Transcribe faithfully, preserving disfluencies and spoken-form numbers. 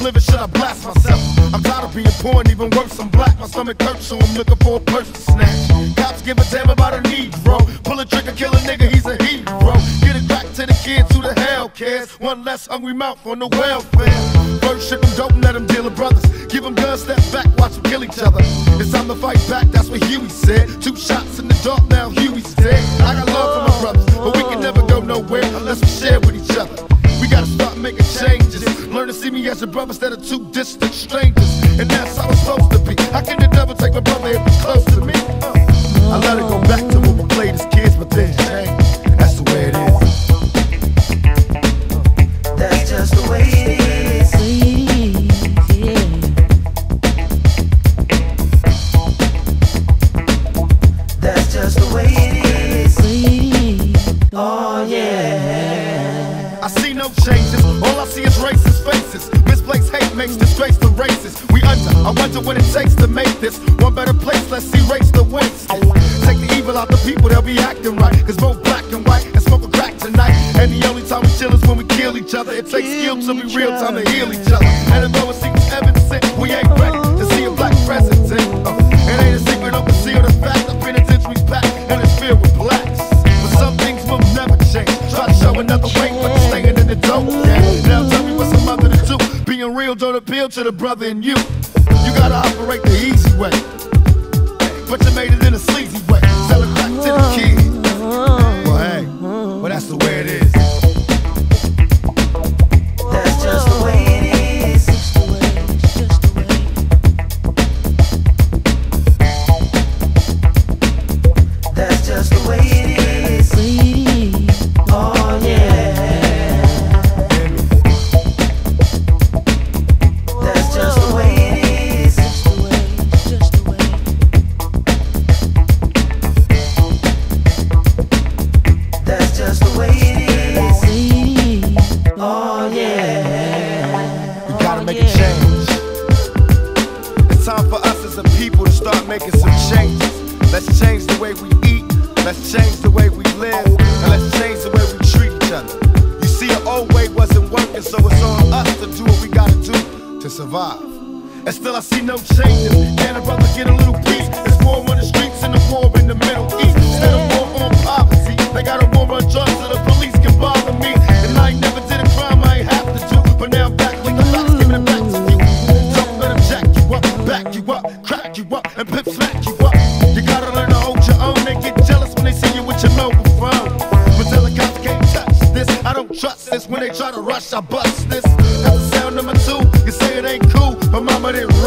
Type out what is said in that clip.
living, should I blast myself? I'm tired of being poor and even worse, I'm black. My stomach hurts, so I'm looking for a person to snatch. Cops give a damn about a Negro. Pull a trigger, kill a nigga, he's a hero. Get it back to the kids, who the hell cares? One less hungry mouth on the welfare. First ship them dope and let them deal with brothers. Give them guns, step back, watch them kill each other. It's time to fight back, that's what Huey said. Two shots in the dark, now Huey's dead. I got love for my brothers, but we can never go nowhere unless we share with each other. We gotta start making changes. Learn to see me as your brother instead of two distant strangers. And that's how it's supposed to be. How can the devil take my brother if he's close to me? I let it go back to when we played as kids, but things change. That's the way it is. That's just the way it is. Yeah. That's just the way it is. Oh yeah. I see no changes, all I see is racist faces. Misplaced hate makes disgrace to races. We under, I wonder what it takes to make this one better place. Let's erase the waste. Take the evil out the people, they'll be acting right. Cause both black and white and smoke a crack tonight. And the only time we chill is when we kill each other. It takes skill to be real time to heal each other. And although it seems evident, we ain't ready to see a black president. Uh, it ain't a secret, don't conceal the fact. The penitentiary's packed and it's filled with blacks. But some things will never change. Try to show another way, but you're staying in the dope. Yeah. Now tell me what's a mother to do. Being real don't appeal to the brother in you. You gotta operate the easy way, but you made it in a sleazy way. Sell it back to the kids. Well, hey, well that's the way it is. That's just the way it is. That's just the way it is. Oh yeah. That's just the way it is. That's just the way it is. Oh yeah. We gotta make a change. It's time for us as a people to start making some changes. Let's change the way we eat, let's change the way we live, and let's change the way we treat each other. You see, an old way wasn't working, so it's on us to do what we gotta do to survive. And still I see no changes. Can a brother get a little peace? It's war on the streets and the war in the Middle East. Instead of war on poverty, they got a war on drugs so the police can bother me. And I ain't never did a crime I ain't have to do, but now I'm back with the facts, giving it back to you. Don't let them jack you up, back you up, crack you up, and pimp smack you up. You gotta learn to hold your own. They get jealous when they see you with your mobile phone. But tell the cops can't touch this. I don't trust this. When they try to rush, I bust this. That's the sound number two. You say it ain't cool, but mama didn't